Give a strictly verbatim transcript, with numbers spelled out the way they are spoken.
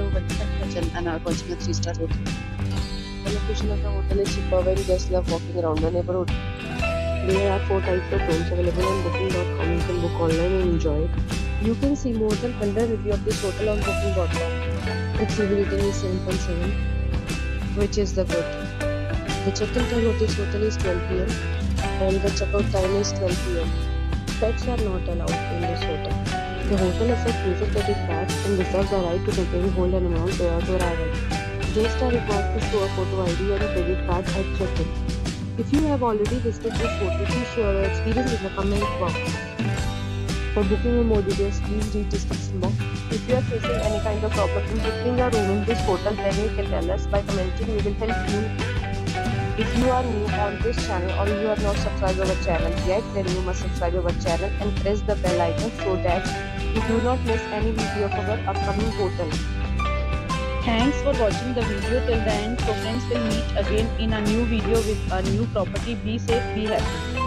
welcome to the channel and are watching a three star hotel. The location of the hotel is superb and guests love walking around the neighborhood. There are four types of rooms available on booking dot com. You can book online and enjoy it. You can see more than one hundred reviews of this hotel on booking dot com. Its review rating is seven point seven, which is the good. The check-in time of this hotel is twelve p m and the check-out time is twelve p m Pets are not allowed in this hotel. The hotel accepts major credit cards and reserves the right to temporarily hold an amount prior to arrival. Guests are required to show a photo I D and a credit card at check-in. If you have already visited this hotel, please share your experience in the comment box. For booking or more details, please read description box. If you are facing any kind of problem in booking a room in this hotel, then you can tell us by commenting. We will help you. If you are new on this channel or you have not subscribed our channel yet, then you must subscribe our channel and press the bell icon so that you do not miss any video of our upcoming hotel. Thanks for watching the video till the end. So friends, will meet again in a new video with a new property. Be safe, be happy.